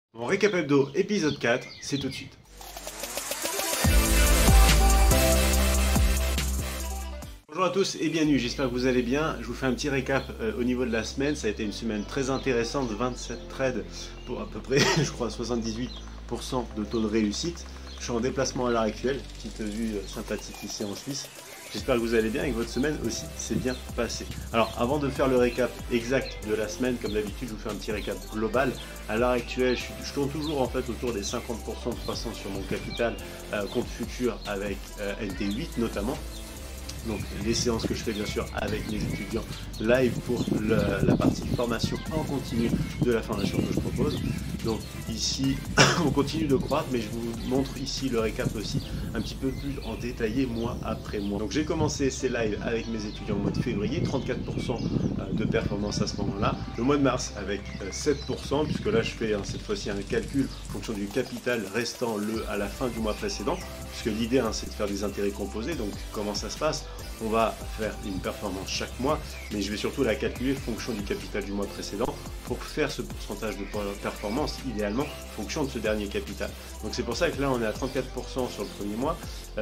Mon récap hebdo épisode 4, c'est tout de suite. Bonjour à tous et bienvenue, j'espère que vous allez bien. Je vous fais un petit récap au niveau de la semaine. Ça a été une semaine très intéressante, 27 trades pour à peu près, je crois, 78% de taux de réussite. Je suis en déplacement à l'heure actuelle, petite vue sympathique ici en Suisse. J'espère que vous allez bien et que votre semaine aussi s'est bien passée. Alors avant de faire le récap exact de la semaine, comme d'habitude je vous fais un petit récap global. À l'heure actuelle je tourne toujours en fait autour des 50% de croissance sur mon capital compte futur avec NT8 notamment. Donc les séances que je fais bien sûr avec mes étudiants live pour la partie formation en continu de la formation que je propose. Donc ici on continue de croître, mais je vous montre ici le récap aussi un petit peu plus en détaillé mois après mois. Donc j'ai commencé ces lives avec mes étudiants au mois de février, 34% de performance à ce moment-là. Le mois de mars avec 7%, puisque là je fais cette fois-ci un calcul en fonction du capital restant à la fin du mois précédent, puisque l'idée c'est de faire des intérêts composés. Donc comment ça se passe? On va faire une performance chaque mois, mais je vais surtout la calculer en fonction du capital du mois précédent pour faire ce pourcentage de performance idéalement en fonction de ce dernier capital. Donc c'est pour ça que là on est à 34% sur le premier mois,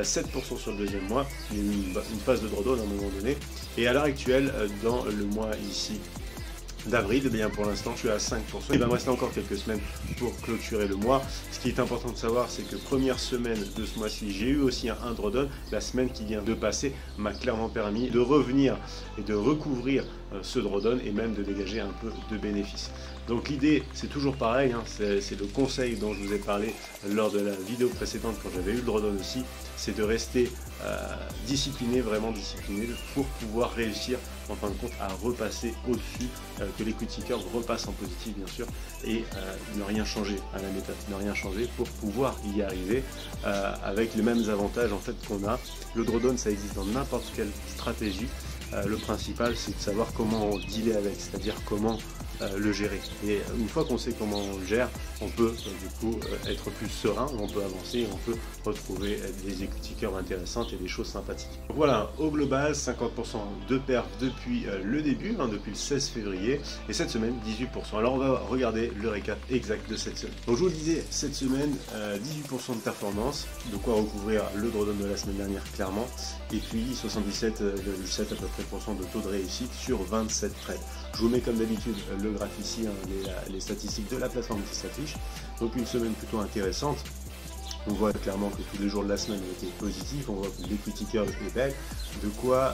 7% sur le deuxième mois, il y a eu une phase de drawdown à un moment donné, et à l'heure actuelle dans le mois ici d'avril, eh bien pour l'instant je suis à 5%. Il va me rester encore quelques semaines pour clôturer le mois. Ce qui est important de savoir, c'est que première semaine de ce mois-ci, j'ai eu aussi un drawdown. La semaine qui vient de passer m'a clairement permis de revenir et de recouvrir ce drawdown et même de dégager un peu de bénéfices. Donc l'idée, c'est toujours pareil, c'est le conseil dont je vous ai parlé lors de la vidéo précédente quand j'avais eu le drawdown aussi, c'est de rester discipliné, vraiment discipliné pour pouvoir réussir en fin de compte à repasser au-dessus, que l'equity curve repasse en positif bien sûr, et ne rien changer à la méthode, ne rien changer pour pouvoir y arriver avec les mêmes avantages en fait qu'on a. Le drawdown ça existe dans n'importe quelle stratégie. Le principal c'est de savoir comment on dealer avec, c'est-à-dire comment le gérer. Et une fois qu'on sait comment on le gère, on peut du coup être plus serein, on peut avancer, on peut retrouver des equity curves intéressantes et des choses sympathiques. Donc voilà, au global, 50% de perf depuis le début, depuis le 16 février, et cette semaine, 18%. Alors on va regarder le récap exact de cette semaine. Donc je vous le disais, cette semaine, 18% de performance, de quoi recouvrir le drawdown de la semaine dernière clairement, et puis 77,7 à peu près de taux de réussite sur 27 trades. Je vous mets comme d'habitude le graphe ici, les statistiques de la plateforme qui s'affichent. Donc une semaine plutôt intéressante. On voit clairement que tous les jours de la semaine ont été positifs. On voit que l'equity curve est belle. De quoi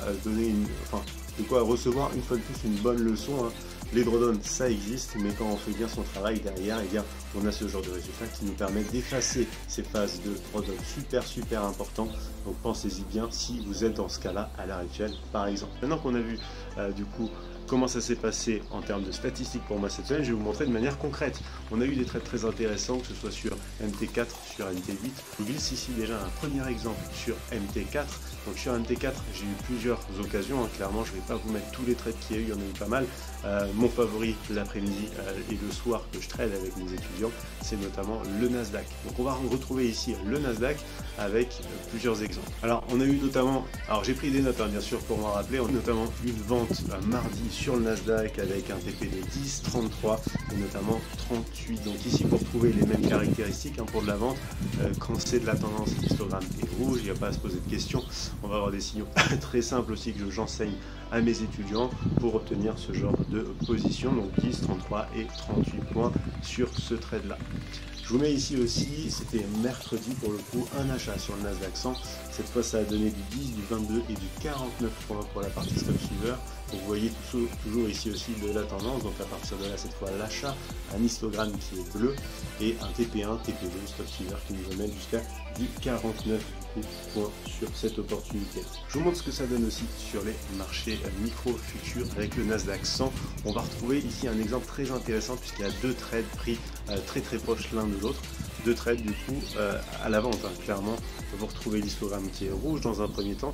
de quoi recevoir une fois de plus une bonne leçon. Les drawdowns, ça existe, mais quand on fait bien son travail derrière, eh bien, on a ce genre de résultat qui nous permet d'effacer ces phases de drawdown super importants. Donc pensez-y bien si vous êtes dans ce cas-là à l'heure actuelle, par exemple. Maintenant qu'on a vu du coup comment ça s'est passé en termes de statistiques pour moi cette semaine, je vais vous montrer de manière concrète. On a eu des trades très intéressants, que ce soit sur MT4, sur MT8. Je vous glisse ici déjà un premier exemple sur MT4. Donc sur MT4, j'ai eu plusieurs occasions, clairement je ne vais pas vous mettre tous les trades qu'il y a eu, il y en a eu pas mal. Mon favori l'après-midi et le soir que je trade avec mes étudiants, c'est notamment le Nasdaq. Donc on va retrouver ici le Nasdaq avec plusieurs exemples. Alors on a eu notamment, alors j'ai pris des notes bien sûr pour m'en rappeler, on a notamment une vente mardi sur le Nasdaq avec un TP de 10, 33 et notamment 38. Donc ici pour trouver les mêmes caractéristiques pour de la vente, quand c'est de la tendance, l'histogramme est rouge, il n'y a pas à se poser de questions. On va avoir des signaux très simples aussi que j'enseigne à mes étudiants pour obtenir ce genre de position, donc 10, 33 et 38 points sur ce trade là. Je vous mets ici aussi, c'était mercredi pour le coup, un achat sur le Nasdaq 100. Cette fois ça a donné du 10, du 22 et du 49 points pour la partie stop suiveur. Donc vous voyez toujours ici aussi de la tendance, donc à partir de là cette fois l'achat, un histogramme qui est bleu et un TP1, TP2, stop suiveur qui nous amène jusqu'à du 49 points sur cette opportunité. Je vous montre ce que ça donne aussi sur les marchés micro futurs avec le Nasdaq 100. On va retrouver ici un exemple très intéressant puisqu'il y a deux trades pris très proches l'un de l'autre. Deux trades du coup à la vente, clairement vous retrouvez l'histogramme qui est rouge dans un premier temps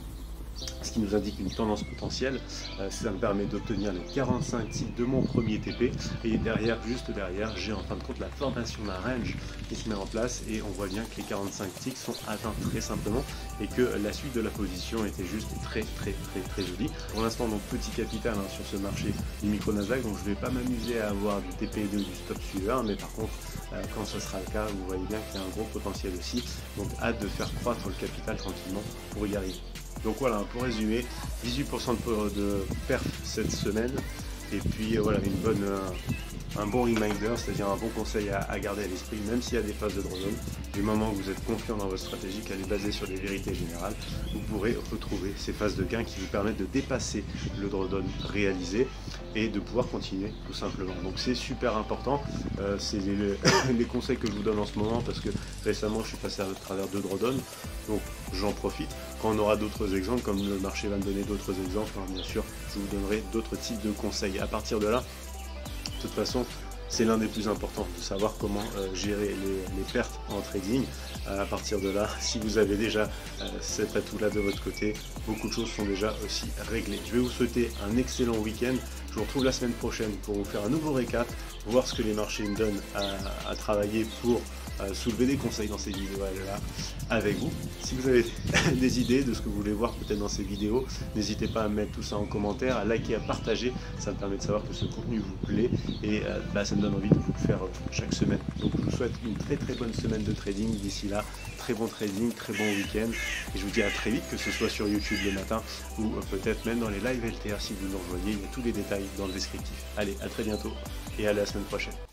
ce qui nous indique une tendance potentielle. Ça me permet d'obtenir les 45 ticks de mon premier TP, et derrière, juste derrière, j'ai en fin de compte la formation d'un range qui se met en place, et on voit bien que les 45 ticks sont atteints très simplement, et que la suite de la position était juste très jolie. Pour l'instant, donc petit capital sur ce marché du micro Nasdaq, donc je ne vais pas m'amuser à avoir du TP2 du stop suiveur, mais par contre quand ce sera le cas, vous voyez bien qu'il y a un gros potentiel aussi, donc hâte de faire croître le capital tranquillement pour y arriver. Donc voilà, pour résumer, 18% de perf cette semaine, et puis voilà, un bon reminder, c'est-à-dire un bon conseil à garder à l'esprit, même s'il y a des phases de drawdown. Du moment que vous êtes confiant dans votre stratégie, qu'elle est basée sur des vérités générales, vous pourrez retrouver ces phases de gain qui vous permettent de dépasser le drawdown réalisé et de pouvoir continuer tout simplement. Donc c'est super important, c'est les conseils que je vous donne en ce moment, parce que récemment je suis passé à travers 2 drawdowns, donc j'en profite. Quand on aura d'autres exemples, comme le marché va me donner d'autres exemples, bien sûr je vous donnerai d'autres types de conseils. À partir de là, de toute façon, c'est l'un des plus importants, de savoir comment gérer les pertes en trading. À partir de là, si vous avez déjà cet atout-là de votre côté, beaucoup de choses sont déjà aussi réglées. Je vais vous souhaiter un excellent week-end. Je vous retrouve la semaine prochaine pour vous faire un nouveau récap, voir ce que les marchés me donnent à travailler pour soulever des conseils dans ces vidéos-là avec vous. Si vous avez des idées de ce que vous voulez voir peut-être dans ces vidéos, n'hésitez pas à mettre tout ça en commentaire, à liker, à partager. Ça me permet de savoir que ce contenu vous plaît, et ça me donne envie de vous le faire chaque semaine. Donc je vous souhaite une très bonne semaine de trading. D'ici là, très bon trading, très bon week-end, et je vous dis à très vite, que ce soit sur YouTube le matin ou peut-être même dans les lives LTR si vous nous rejoignez. Il y a tous les détails dans le descriptif. Allez, à très bientôt et à la semaine prochaine.